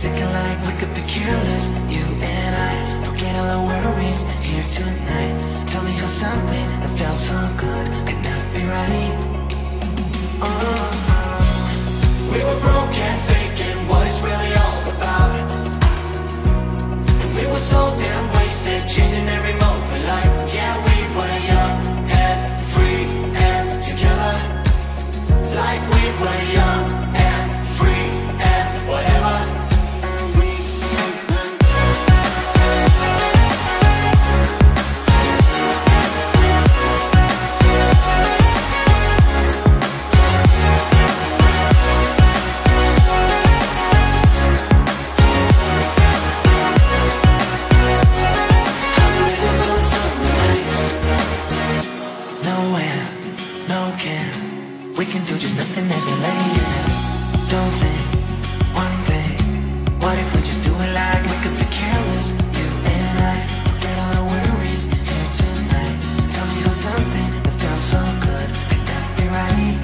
second like we could be careless. You and I forget all our worries here tonight. Tell me how something that felt so good could not be right. We were broken, faking what it's really all about. And we were so damn wasted, chasing every moment like, yeah, we were young and free and together. Like we were young and free and whatever. We can do just nothing as we lay down. Don't say one thing. What if we just do it like we could be careless? You and I forget all our worries here tonight. Tell me how something that felt so good could that be right?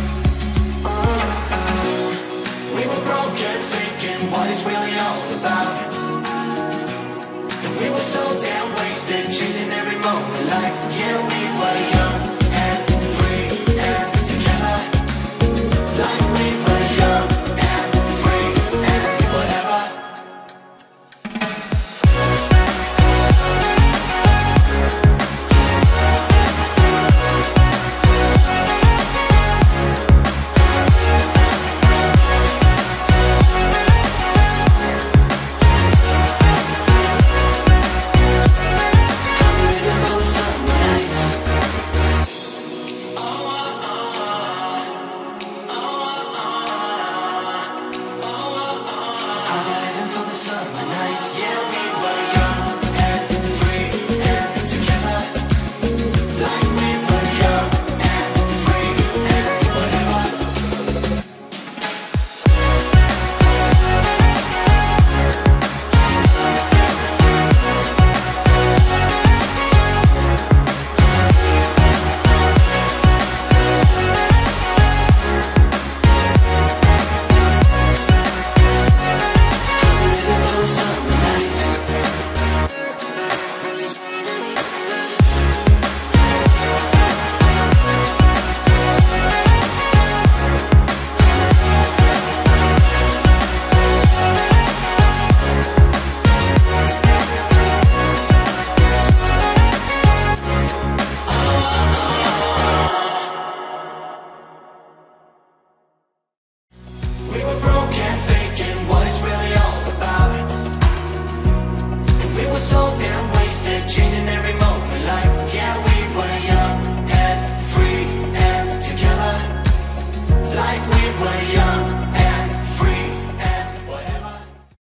We were broken, faking what it's really all about. And we were so damn wasted, chasing every moment like, yeah, we were young and free and together. Like we were young and free and whatever. Summer nights, yeah, we